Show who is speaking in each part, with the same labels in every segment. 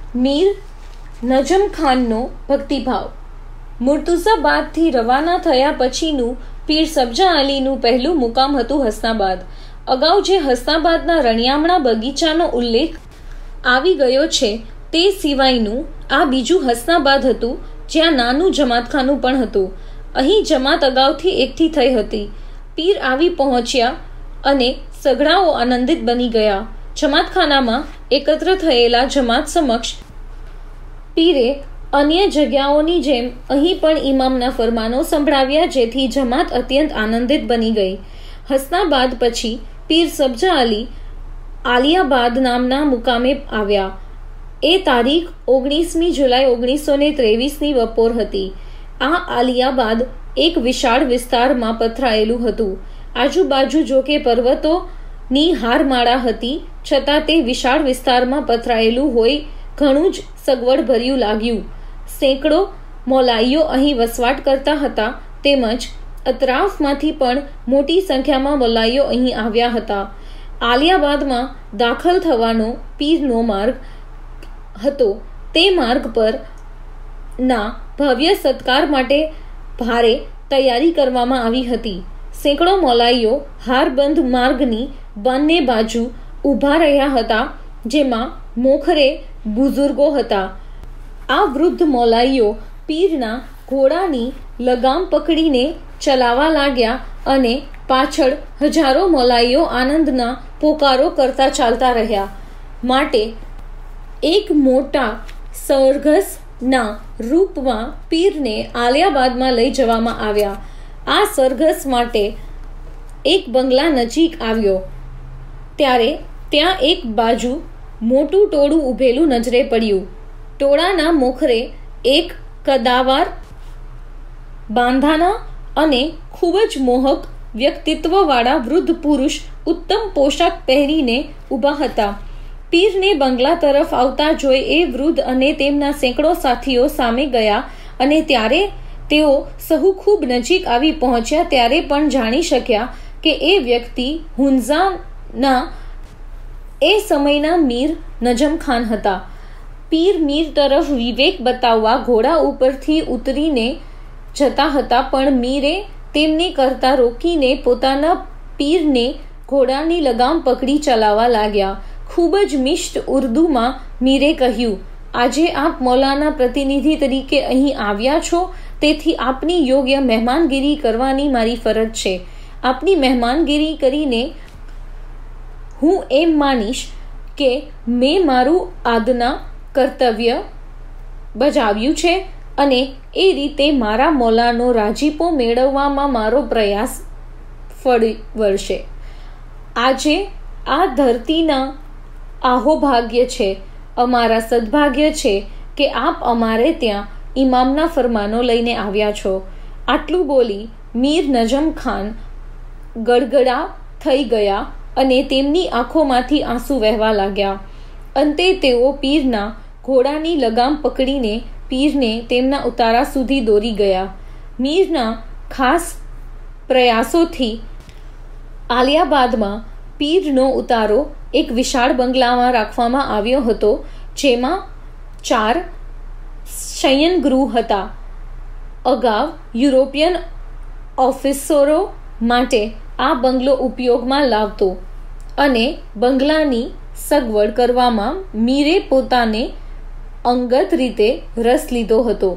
Speaker 1: મીર નજમ ખાનનો ભક્તિભાવ. મુર્તુઝાબાદથી રવાના થયા પછીનું પીર સબ્જા અલીનું પહેલું મુકામ હતું હસનાબાદ. અગાઉ જે હસનાબાદના રણિયામણા બગીચાનો ઉલ્લેખ આવી ગયો છે તે સિવાયનું આ બીજું હસનાબાદ હતું, જ્યાં નાનું જમાતખાનું પણ હતું. અહીં જમાત અગાઉથી એકઠી થઈ હતી. પીર આવી પહોંચ્યા અને સઘળાઓ આનંદિત બની ગયા. જમાતખાનામાં એકત્ર થયેલા જમાત સમક્ષ પીરે અન્ય જગ્યાઓની જેમ અહીં પણ ઇમામના ફરમાનો સંભળાવ્યા, જેથી જમાત અત્યંત આનંદિત બની ગઈ. હસનાબાદ પછી પીર સબ્જા અલી આલિયાબાદ નામના મુકામે આવ્યા. એ તારીખ 19મી જુલાઈ 1923ની બપોર હતી. આ આલિયાબાદ એક વિશાળ વિસ્તારમાં પથરાયેલું હતું. આજુબાજુ જોકે પર્વતોની હારમાળા હતી, છતાં તે વિશાળ વિસ્તારમાં પથરાયેલું હોય ઘણું જ સગવડ ભર્યું લાગ્યું. સેંકડો મોલાઈઓ અહીં વસવાટ કરતા હતા, તેમજ અતરાફમાંથી પણ મોટી સંખ્યામાં મોલાઈઓ અહીં આવ્યા હતા. આલિયાબાદમાં દાખલ થવાનો પીરનો માર્ગ હતો. તે માર્ગ પર ના ભવ્ય સત્કાર માટે ભારે તૈયારી કરવામાં આવી હતી. સેંકડો મોલાઈઓ હારબંધ માર્ગની બંને બાજુ ઊભા રહ્યા હતા, જેમાં મોખરે બુઝુર્ગો હતા. આ વૃદ્ધ મોલાઈઓ પીરના ઘોડાની લગામ પકડીને ચલાવવા લાગ્યા અને પાછળ હજારો મોલાઈઓ આનંદના પોકારો કરતા ચાલતા રહ્યા. માટે એક મોટા સરઘસના રૂપમાં પીરને આલિયાબાદમાં લઈ જવામાં આવ્યા. આ સરઘસ માટે એક બંગલા નજીક આવ્યો ત્યારે ત્યાં એક બાજુ મોટું ટોળું ઊભેલું નજરે પડ્યું. ટોળાના મોખરે એક કદાવાર, બાંધાના અને ખૂબ જ મોહક વ્યક્તિત્વવાળા વૃદ્ધ પુરુષ ઉત્તમ પોશાક પહેરીને ઊભા હતા. પીરને બંગલા તરફ આવતા જોઈ એ વૃદ્ધ અને તેમના સેંકડો સાથીઓ સામે ગયા અને ત્યારે તેઓ સહુ ખૂબ નજીક આવી પહોંચ્યા ત્યારે પણ જાણી શક્યા કે એ વ્યક્તિ હુન્ઝાના એ સમયના મીર નજમ ખાન હતા. પીર મીર તરફ વિવેક બતાવવા ઘોડા ઉપરથી ઉતરીને જતા હતા, પણ મીરે તેમને કરતા રોકીને પોતાના પીરને ઘોડાની લગામ પકડી ચલાવવા લાગ્યા. ખૂબ જ મિષ્ટ ઉર્દુમાં મીરે કહ્યું, આજે આપ મૌલાના પ્રતિનિધિ તરીકે અહીં આવ્યા છો, તેથી આપની યોગ્ય મહેમાનગીરી કરવાની મારી ફરજ છે. આપની મહેમાનગીરી કરીને હું એમ માનીશ કે મેં મારું આદના કર્તવ્ય બજાવ્યું છે અને એ રીતે મારા મૌલાનો રાજીપો મેળવવામાં મારો પ્રયાસ ફળ વળશે. આજે આ ધરતીના આહોભાગ્ય છે, અમારા સદભાગ્ય છે કે આપ અમારે ત્યાં ઇમામના ફરમાનો લઈને આવ્યા છો. આટલું બોલી મીર નજમ ખાન ગડગડા થઈ ગયા અને તેમની આંખોમાંથી આંસુ વહેવા લાગ્યા. અંતે તેઓ પીરના ઘોડાની લગામ પકડીને પીરને તેમના ઉતારા સુધી દોરી ગયા. મીરના ખાસ પ્રયાસોથી આલિયાબાદમાં પીરનો ઉતારો એક વિશાળ બંગલામાં રાખવામાં આવ્યો હતો, જેમાં 4 શયનગૃહ હતા. અગાઉ યુરોપિયન ઓફિસરો માટે આ બંગલો ઉપયોગમાં લાવતો અને બંગલાની સગવડ કરવામાં મીરે પોતાને અંગત રીતે રસ લીધો હતો.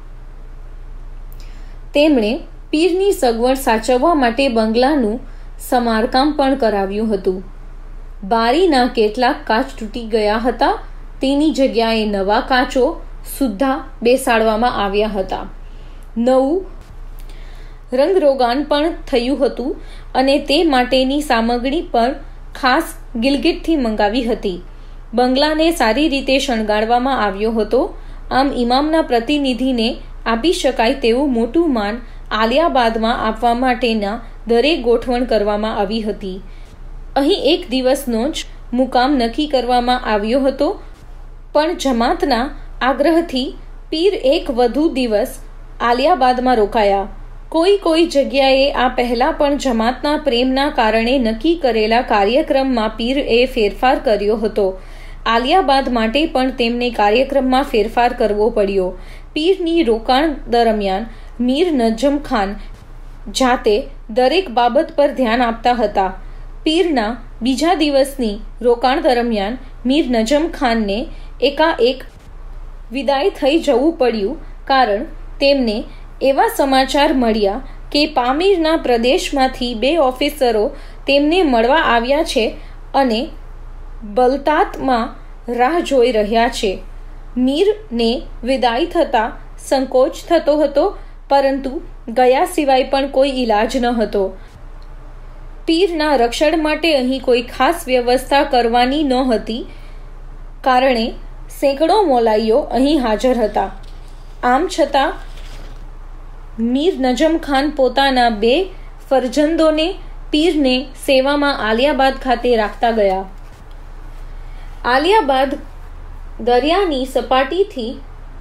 Speaker 1: તેમણે પીરની સગવડ સાચવવા માટે બંગલાનું સમારકામ પણ કરાવ્યું હતું. બારીના કેટલાક કાચ તૂટી ગયા હતા, તેની જગ્યાએ નવા કાચો સુદ્ધા બેસાડવામાં આવ્યા હતા. નવું રંગરોગાન પણ થયું હતું અને તે માટેની સામગ્રી પણ ખાસ ગિલગિટથી મંગાવી હતી. બંગલાને સારી રીતે શણગારવામાં આવ્યો હતો. આમ ઇમામના પ્રતિનિધિને આપી શકાય તેવું મોટું માન આલિયાબાદમાં આપવા માટેના દરેક ગોઠવણ કરવામાં આવી હતી. અહીં એક દિવસનો જ મુકામ નક્કી કરવામાં આવ્યો હતો, પણ જમાતના આગ્રહથી પીર એક વધુ દિવસ આલિયાબાદમાં રોકાયા. કોઈ જગ્યાએ આ પહેલાં પણ જમાતના પ્રેમના કારણે નક્કી કરેલા કાર્યક્રમમાં પીરએ ફેરફાર કર્યો હતો. આલિયાબાદ માટે પણ તેમને કાર્યક્રમમાં ફેરફાર કરવો પડ્યો. પીરની રોકાણ દરમિયાન મીર નજમ ખાન જાતે દરેક બાબત પર ધ્યાન આપતા હતા. પીરના બીજા દિવસની રોકાણ દરમિયાન મીર નજમ ખાનને એકાએક વિદાય થઈ જવું પડ્યું, કારણ તેમને એવા સમાચાર મળ્યા કે પામીરના પ્રદેશમાંથી 2 ઓફિસરો તેમને મળવા આવ્યા છે અને બલતાતમાં રાહ જોઈ રહ્યા છે. મીરને વિદાય થતાં સંકોચ થતો હતો, પરંતુ ગયા સિવાય પણ કોઈ ઈલાજ ન હતો. પીરના રક્ષણ માટે અહીં કોઈ ખાસ વ્યવસ્થા કરવાની નહોતી, કારણે સેંકડો મોલાઈઓ અહીં હાજર હતા. આમ છતાં મીર નજમ ખાન પોતાના 2 ફરજંદોને પીરને સેવામાં આલિયાબાદ ખાતે રાખતા ગયા. આલિયાબાદ દરિયાની સપાટીથી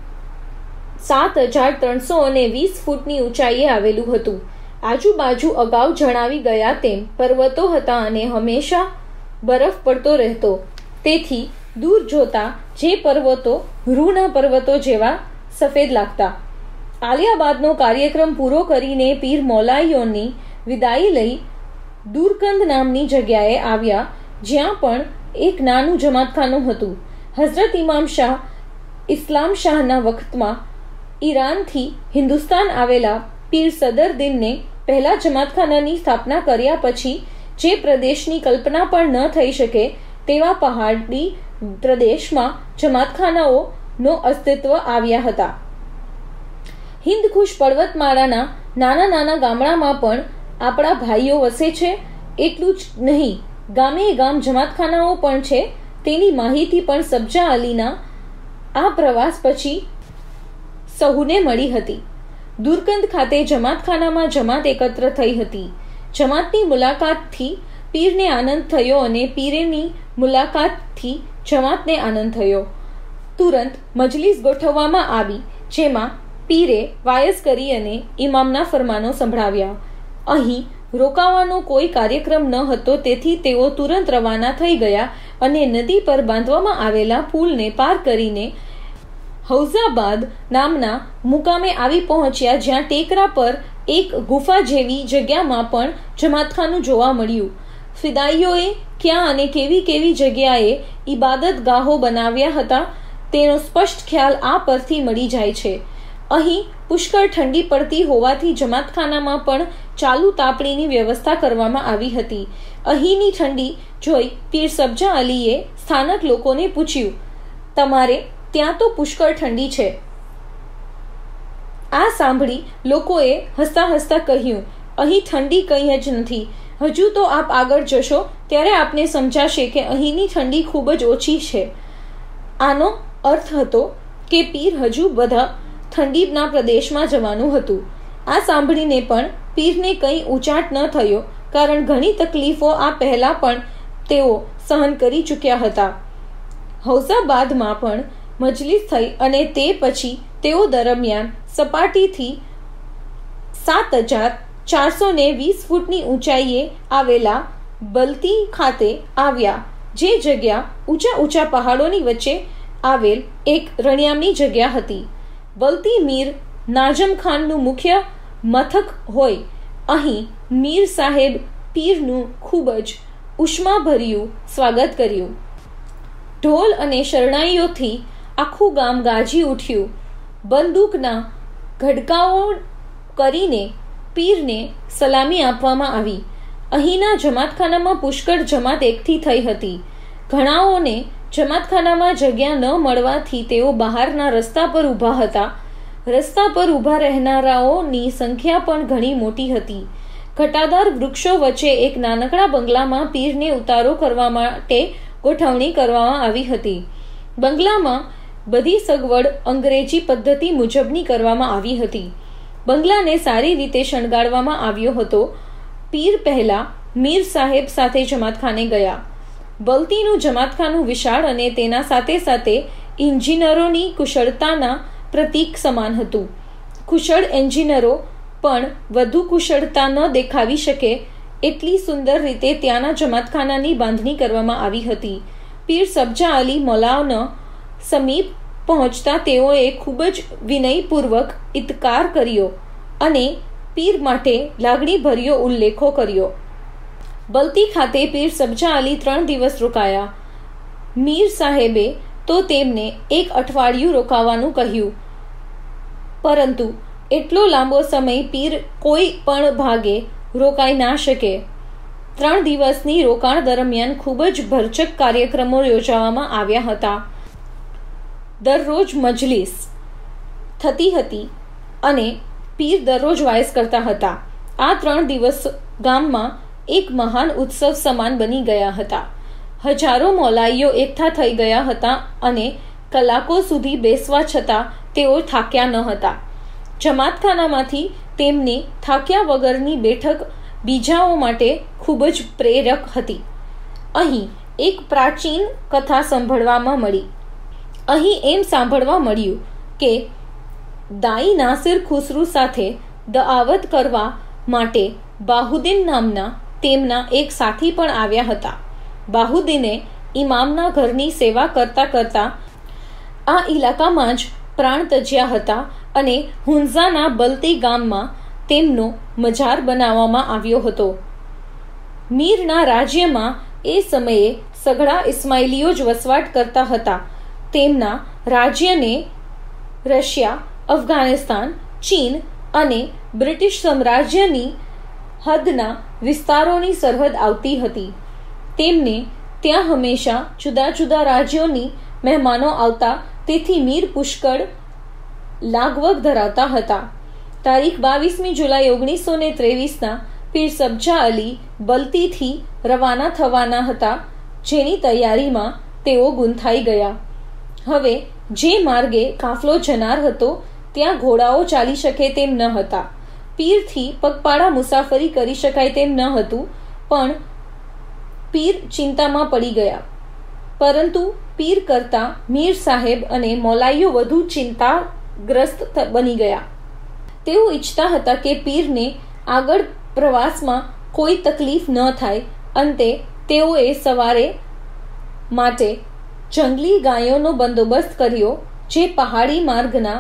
Speaker 1: 7320 ફૂટની ઊંચાઈએ આવેલું હતું. આજુબાજુ અગાઉ જણાવી ગયા તેમ પર્વતો હતા અને હંમેશા બરફ પડતો રહેતો. તેથી દૂર જોતા જે પર્વતો રૂના પર્વતો જેવા સફેદ લાગતા. આલિયાબાદનો કાર્યક્રમ પૂરો કરીને પીર મોલાઈઓની વિદાય લઈ દુરકંદ નામની જગ્યાએ આવ્યા, જ્યાં પણ એક નાનું જમાતખાનું હતું. હઝરત ઇમામ શાહ ઇસ્લામ શાહના વખતમાં ઈરાનથી હિન્દુસ્તાન આવેલા પીર સદરદીનને પહેલા જમાતખાનાની સ્થાપના કર્યા પછી જે પ્રદેશની કલ્પના પણ ન થઈ શકે તેવા પહાડી પ્રદેશમાં જમાતખાનાઓનો અસ્તિત્વ આવ્યા હતા. હિન્દકુશ પર્વતમાળાના નાના નાના ગામડામાં પણ આપણા ભાઈઓ વસે છે. એટલું જ નહીં, ગામે ગામ જમાતખાનાઓ પણ છે. તેની માહિતી પણ સબ્જા અલીના આ પ્રવાસ પછી સહુને મળી હતી. દુરકંદ ખાતે જમાતખાનામાં જમાત એકત્ર થઈ હતી. જમાતની મુલાકાતથી પીરને આનંદ થયો અને પીરેની મુલાકાતથી જમાતને આનંદ થયો. તુરંત મજલિસ ગોઠવવામાં આવી, જેમાં પીરે વાયસ કરી અને ઇમામના ફરમાનો સંભળાવ્યા. અહીં રોકાવાનો કોઈ કાર્યક્રમ ન હતો, તેથી તેઓ તુરંત રવાના થઈ ગયા અને નદી પર બાંધવામાં આવેલા પુલને પાર કરીને હૌઝાબાદ નામના મુકામે આવી પહોંચ્યા, જ્યાં ટેકરા પર એક ગુફા જેવી જગ્યામાં પણ જમાતખાનું જોવા મળ્યું. ફિદાઈઓએ ક્યાં અને કેવી કેવી જગ્યાએ ઇબાદતગાહો બનાવ્યા હતા તેનો સ્પષ્ટ ખ્યાલ આ પરથી મળી જાય છે. અહીં પુષ્કળ ઠંડી પડતી હોવાથી જમાતખાનામાં પણ ચાલુ તાપણીની વ્યવસ્થા કરવામાં આવી હતી. અહીંની ઠંડી જોઈ પીર સબ્જા અલીએ સ્થાનક લોકોને પૂછ્યું, તમારે ત્યાં તો પુષ્કળ ઠંડી છે? આ સાંભળી લોકોએ હસતા હસતા કહ્યું, અહીં ઠંડી કંઈ જ નથી. હજુ તો આપ આગળ જશો ત્યારે આપને સમજાશે કે અહીંની ઠંડી ખૂબ જ ઓછી છે. આનો અર્થ હતો કે પીર હજુ બધા ઠંડીના પ્રદેશમાં જવાનું હતું. આ સાંભળીને પણ પીરને કંઈ ઉચાટ ન થયો, કારણ ઘણી તકલીફો આ પહેલા પણ તેઓ સહન કરી ચૂક્યા હતા. હૌઝાબાદમાં પણ મજલિસ થઈ અને તે પછી તેઓ દરમિયાન સપાટીથી 7420 ફૂટની ઊંચાઈએ આવેલા બલતી ખાતે આવ્યા, જે જગ્યા ઊંચા ઊંચા પહાડોની વચ્ચે આવેલ એક રણિયામની જગ્યા હતી. બલતી મીર નાજમ ખાનનું મુખ્ય મથક હોય. અહીં મીર સાહેબ પીરનું ખૂબ જ ઉષ્માભર્યું સ્વાગત કર્યું. ઢોલ અને શરણાઈઓથી આખું ગામ ગાજી ઉઠ્યું. બંદૂકના ઘડકાઓ કરીને પીરને સલામી આપવામાં આવી. અહીંના જમાતખાનામાં પુષ્કળ જમાત એકઠી થઈ હતી. ઘણાઓને જમાતખાનામાં જગ્યા ન મળવાથી તેઓ બહારના રસ્તા પર ઊભા હતા. રસ્તા પર ઊભા રહેનારાઓની સંખ્યા પણ ઘણી મોટી હતી. ઘટાદાર વૃક્ષો વચ્ચે એક નાનકડા બંગલામાં પીરને ઉતારો કરવા માટે ગોઠવણી કરવામાં આવી હતી. બંગલામાં બધી સગવડ અંગ્રેજી પદ્ધતિ મુજબની કરવામાં આવી હતી. બંગલાને સારી રીતે શણગારવામાં આવ્યો હતો. પીર પહેલા મીર સાહેબ સાથે જમાતખાને ગયા. બલતીનું જમાતખાનું વિશાળ અને તેના સાથે સાથે ઇન્જિનિયરોની કુશળતાના પ્રતીક સમાન હતું. કુશળ એન્જિનિયરો પણ વધુ કુશળતા ન દેખાવી શકે એટલી સુંદર રીતે ત્યાંના જમાતખાનાની બાંધણી કરવામાં આવી હતી. પીર સબ્જા અલી મૌલાના સમીપ પહોંચતા તેઓએ ખૂબ જ વિનયપૂર્વક ઇતકાર કર્યો અને પીર માટે લાગણીભર્યો ઉલ્લેખો કર્યો. બલતી ખાતે પીર સબ્જા અલી 3 દિવસ રોકાયા. મીર સાહેબે તો તેમને 1 અઠવાડિયું રોકાવાનું કહ્યું, પરંતુ એટલો લાંબો સમય પીર કોઈ પણ ભાગે રોકાઈ ના શકે. 3 દિવસની રોકાણ દરમિયાન ખૂબ જ ભરચક કાર્યક્રમો યોજવામાં આવ્યા હતા. દરરોજ મજલિસ થતી હતી અને પીર દરરોજ વાયસ કરતા હતા. આ 3 દિવસ ગામમાં એક મહાન ઉત્સવ સમાન બની ગયા હતા. હજારો મૌલાઈઓ એકઠા થઈ ગયા હતા અને કલાકો સુધી બેસવા છતાં તેઓ થાક્યા ન હતા. જમાતખાનામાંથી તેમની થાક્યા વગરની બેઠક બીજાઓ માટે ખૂબ જ પ્રેરક હતી. અહીં એક પ્રાચીન કથા સાંભળવામાં મળી. અહીં એમ સાંભળવા મળ્યું કે દાઈ નાસિર ખુસરુ સાથે દઆવત કરવા માટે બાહુદ્દીન નામના તેમના એક સાથી પણ આવ્યા હતા. બાહુદ્દીને ઇમામના ઘરની સેવા કરતા કરતા આ ઇલાકામાં જ પ્રાણ ત્યજ્યા હતા અને હુંઝાના બલતી ગામમાં તેમનો મજાર બનાવવામાં આવ્યો હતો. મીરના રાજ્યમાં એ સમયે સઘળા ઇસ્માઇલીઓ જ વસવાટ કરતા હતા. તેમના રાજ્યને રશિયા, અફઘાનિસ્તાન, ચીન અને બ્રિટિશ સામ્રાજ્યની હદના વિસ્તારોની સરહદ આવતી હતી. તેમને ત્યાં હંમેશા જુદા જુદા રાજ્યોની મહેમાનો આવતા, તેથી મીર પુષ્કળ લાગવગ ધરાવતા હતા. તારીખ 22મી જુલાઈ 1923ના પીર સબ્જા અલી બલતીથી રવાના થવાના હતા, જેની તૈયારીમાં તેઓ ગૂંથાઈ ગયા. હવે જે માર્ગે કાફલો જનાર હતો ત્યાં ઘોડાઓ ચાલી શકે તેમ ન હતા. પીરથી પગપાળા મુસાફરી કરી શકાય તેમ ન હતું, પણ પીર ચિંતામાં પડી ગયા. પરંતુ પીર કરતાં મીર સાહેબ અને મૌલાઈઓ વધુ ચિંતાગ્રસ્ત બની ગયા. તેઓ ઈચ્છતા હતા કે પીરને આગળ પ્રવાસમાં કોઈ તકલીફ ન થાય. અંતે તેઓએ સવારે માટે જંગલી ગાયોનો બંદોબસ્ત કર્યો, જે પહાડી માર્ગના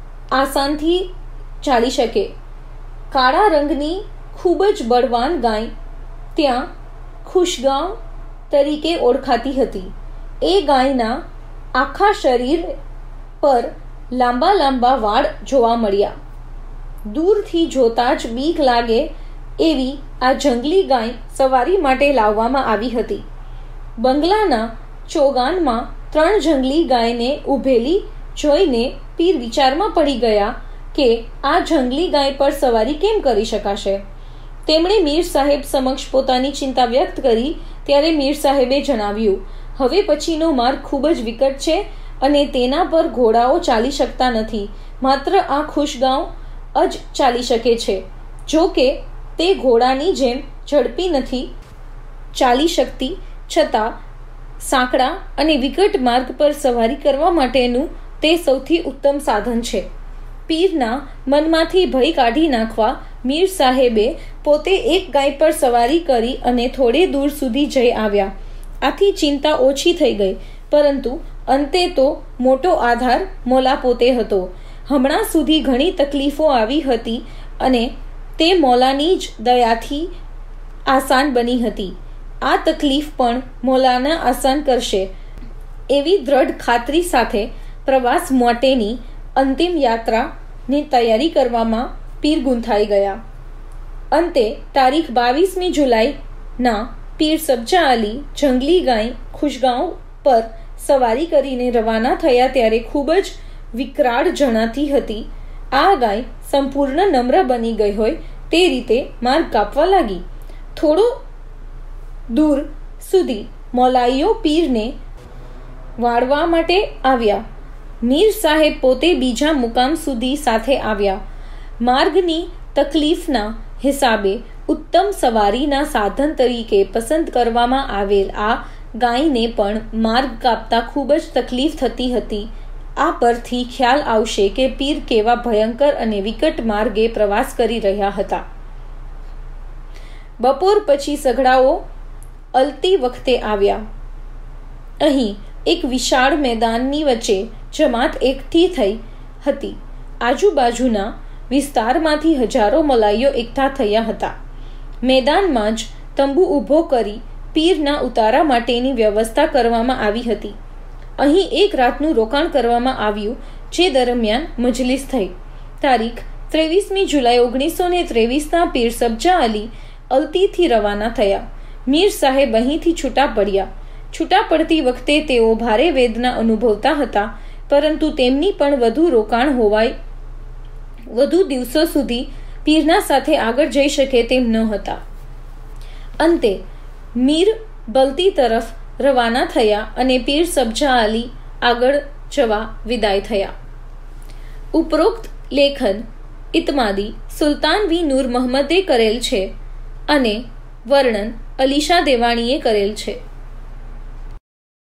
Speaker 1: આસાનથી ચાલી શકે. કાળા રંગની ખૂબ જ બળવાન ગાય ત્યાં ખુશગાંવ તરીકે ઓળખાતી હતી. એ ગાયના આખા શરીર પર લાંબા લાંબા વાળ જોવા મળ્યા. દૂરથી જોતા જ બીક લાગે એવી આ જંગલી ગાય સવારી માટે લાવવામાં આવી હતી. બંગલાના ચોગાનમાં 3 જંગલી ગાયને ઊભેલી જોઈને પીર વિચારમાં પડી ગયા કે આ જંગલી ગાય પર સવારી કેમ કરી શકાશે. તેમણે મીર સાહેબ સમક્ષ પોતાની ચિંતા વ્યક્ત કરી. ત્યારે મીર સાહેબે જણાવ્યું, હવે પછીનો માર્ગ ખૂબ જ વિકટ છે અને તેના પર ઘોડાઓ ચાલી શકતા નથી. માત્ર આ ખુશગાંવ જ ચાલી શકે છે. જો કે તે ઘોડાની જેમ ઝડપી નથી ચાલી શકતી, છતાં સાંકડા અને વિકટ માર્ગ પર સવારી કરવા માટેનું તે સૌથી ઉત્તમ સાધન છે. પીરના મનમાંથી ભય કાઢી નાખવા મીર સાહેબે પોતે એક ગાય પર સવારી કરી અને થોડે દૂર સુધી જઈ આવ્યા. આથી ચિંતા ઓછી થઈ ગઈ, પરંતુ અંતે તો મોટો આધાર મૌલા પોતે હતો. હમણાં સુધી ઘણી તકલીફો આવી હતી અને તે મૌલાની જ દયાથી આસાન બની હતી. આ તકલીફ પણ મૌલાના આસાન કરશે એવી દ્રઢ ખાતરી સાથે પ્રવાસ માટેની અંતિમ યાત્રાની તૈયારી કરવામાં પીર ગૂંથાઈ ગયા. અંતે તારીખ 22મી જુલાઈના પીર સબ્જા અલી જંગલી ગાય ખુશગાંવ પર સવારી કરીને રવાના થયા ત્યારે ખૂબ જ વિકરાળ જણાતી હતી. આ ગાય સંપૂર્ણ નમ્ર બની ગઈ હોય તે રીતે માર્ગ કાપવા લાગી. થોડો દૂર સુધી મૌલાઈઓ પીરને વાળવા માટે આવ્યા. મીર સાહેબ પોતે બીજા મુકામ સુધી સાથે આવ્યા. માર્ગની તકલીફના હિસાબે ઉત્તમ સવારીના સાધન તરીકે પસંદ કરવામાં આવેલ આ ગાયને પણ માર્ગ કાપતા ખૂબ જ તકલીફ થતી હતી. આ પરથી ખ્યાલ આવશે કે પીર કેવા ભયંકર અને વિકટ માર્ગે પ્રવાસ કરી રહ્યા હતા. બપોર પછી સઘળાઓ અલતી વખતે આવ્યા. અહીં એક વિશાળ મેદાનની વચ્ચે જમાત એકઠી થઈ હતી. આજુબાજુના વિસ્તારમાંથી હજારો મલાઈઓ એકઠા થયા હતા. મેદાનમાં જ તંબુ ઊભો કરી પીરના ઉતારા માટેની વ્યવસ્થા કરવામાં આવી હતી. અહીં એક રાતનું રોકાણ કરવામાં આવ્યું, જે દરમિયાન મજલિસ થઈ. તારીખ 23મી જુલાઈ 1923ના પીર સબ્જા અલી અલ્તીથી રવાના થયા. મીર સાહેબ અહીંથી છૂટા પડ્યા. છૂટા પડતી વખતે તેઓ ભારે વેદના અનુભવતા હતા, પરંતુ તેમની પણ વધુ રોકાણ હોવાય વધુ દિવસો સુધી પીરના સાથે આગળ જઈ શકે તેમ ન હતા. અંતે મીર બલતી તરફ રવાના થયા અને પીર સબ્જા અલી આગળ જવા વિદાય થયા. ઉપરોક્ત લેખન ઇત્માદી સુલતાન વી નૂર મહમ્મદે કરેલ છે અને વર્ણન અલીશા દેવાણીએ કરેલ છે.